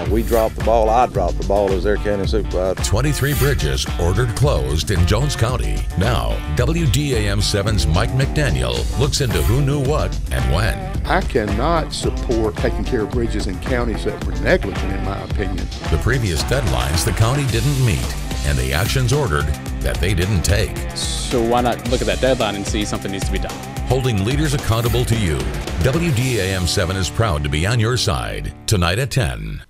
We dropped the ball. I dropped the ball as their county supervisor. 23 bridges ordered closed in Jones County. Now, WDAM 7's Mike McDaniel looks into who knew what and when. I cannot support taking care of bridges in counties that were negligent, in my opinion. The previous deadlines the county didn't meet, and the actions ordered that they didn't take. So why not look at that deadline and see something needs to be done? Holding leaders accountable to you. WDAM 7 is proud to be on your side tonight at 10.